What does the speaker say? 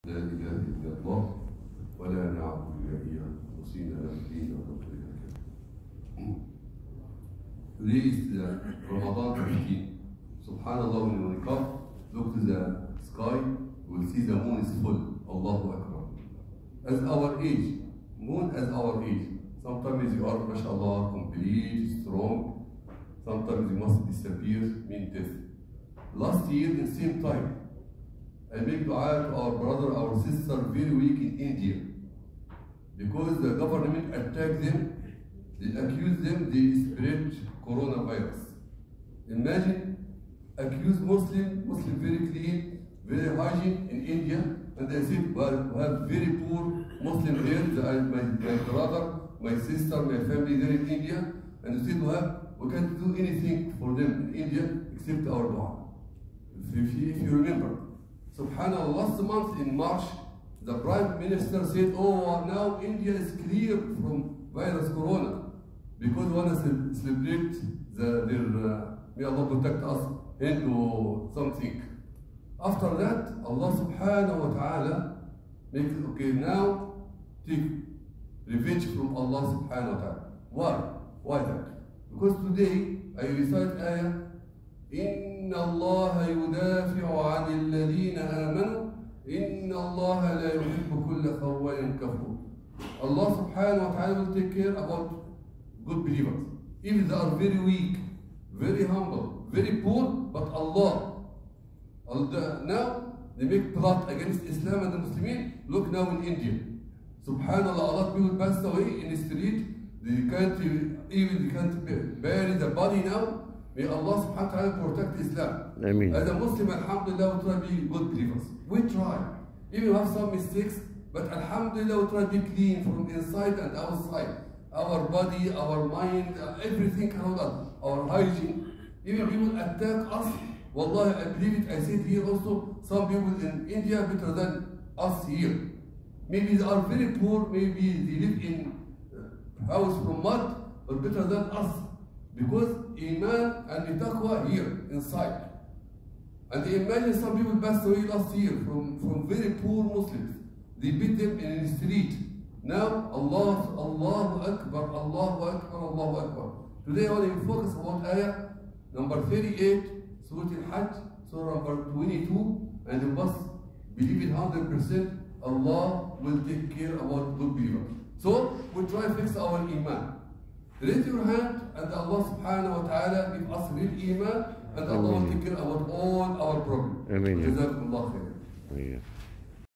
لا إله إلا الله ولا نعبد إلا إياه مخلصين له الدين ولو كره الكافرون. Today is Ramadan 15. Subhanallah, when you wake up, look to the sky, you will see the moon is full. Allahu Akbar. As our age, moon as our age. Sometimes you are, mashallah, complete, strong. Sometimes you must disappear, mean death. Last year, in the same time, I make dua to our brother, our sister, very weak in India. Because the government attacked them, they accused them, they spread coronavirus. Imagine, accuse Muslim very clean, very hygiene in India, and they said, well, we have very poor Muslim here, my brother, my sister, my family there in India, and they said, well, we can't do anything for them in India except our dua. If you remember, Subhanallah, last month in March, the Prime Minister said, oh, now India is clear from virus corona because we want to celebrate their, may Allah protect us, into something. After that, Allah subhanahu wa ta'ala makes it okay, now take revenge from Allah subhanahu wa ta'ala. Why? Why that? Because today I recite ayah, إن الله يدافع عن الذين آمنوا إن الله لا يحب كل خوان كفور. Allah subhanahu wa ta'ala will take care about good believers. Even they are very weak, very humble, very poor, but Allah. Now they make plot against Islam and the Muslims. Look now in India. Subhanallah, a lot of people passed away in the street. They can't bury the body now. May Allah subhanahu wa ta'ala protect Islam. Ameen. As a Muslim, alhamdulillah, we try to be good believers. We try. Even we have some mistakes, but alhamdulillah, we try to be clean from inside and outside. Our body, our mind, everything around us, our hygiene. Even people attack us. Wallahi, I believe it, I said here also, some people in India better than us here. Maybe they are very poor, maybe they live in house from mud, but better than us. Because Iman and Taqwa here inside. And imagine some people passed away last year from very poor Muslims. They beat them in the street. Now, Allahu Akbar, Allahu Akbar, Allahu Akbar. Today I want to focus on ayah number 38, Surah Al-Hajj, Surah number 22, and you must believe it 100%, Allah will take care about good believers. So, we try to fix our Iman. Raise your hand and Allah subhanahu wa ta'ala give us real Iman and Allah will take care about all our problems. Ameen. Jazakumullah khair.